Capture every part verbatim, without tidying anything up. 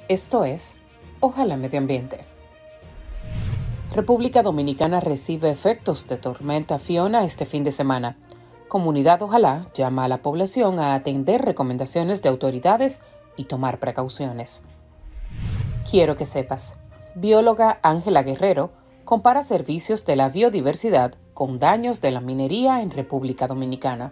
Esto es Ojalá Medio Ambiente. República Dominicana recibe efectos de tormenta Fiona este fin de semana. Comunidad Ojalá llama a la población a atender recomendaciones de autoridades y tomar precauciones. Quiero que sepas, bióloga Ángela Guerrero compara servicios de la biodiversidad con daños de la minería en República Dominicana.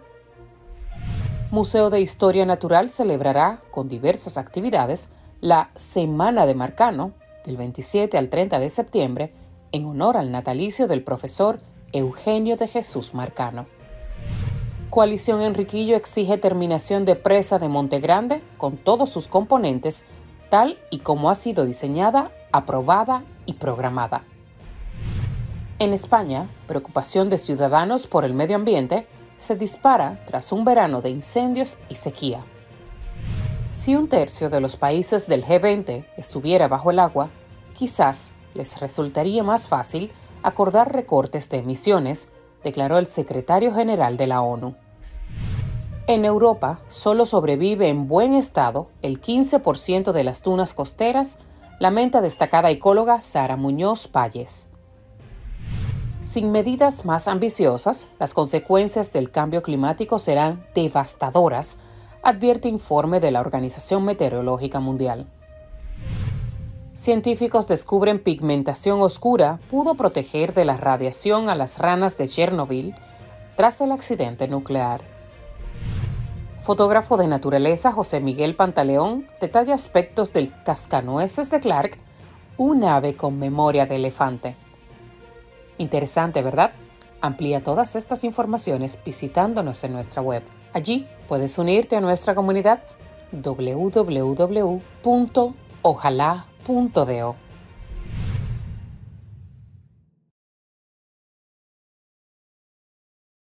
Museo de Historia Natural celebrará, con diversas actividades, la Semana de Marcano, del veintisiete al treinta de septiembre, en honor al natalicio del profesor Eugenio de Jesús Marcano. Coalición Enriquillo exige terminación de presa de Monte Grande con todos sus componentes, tal y como ha sido diseñada, aprobada y programada. En España, preocupación de ciudadanos por el medio ambiente se dispara tras un verano de incendios y sequía. Si un tercio de los países del G veinte estuviera bajo el agua, quizás les resultaría más fácil acordar recortes de emisiones, declaró el secretario general de la ONU. En Europa, solo sobrevive en buen estado el quince por ciento de las dunas costeras, lamenta destacada ecóloga Sara Muñoz Valles. Sin medidas más ambiciosas, las consecuencias del cambio climático serán devastadoras, advierte informe de la Organización Meteorológica Mundial. Científicos descubren pigmentación oscura pudo proteger de la radiación a las ranas de Chernobyl tras el accidente nuclear. Fotógrafo de naturaleza José Miguel Pantaleón detalla aspectos del cascanueces de Clark, un ave con memoria de elefante. Interesante, ¿verdad? Amplía todas estas informaciones visitándonos en nuestra web. Allí puedes unirte a nuestra comunidad doble u doble u doble u punto ojalá punto do.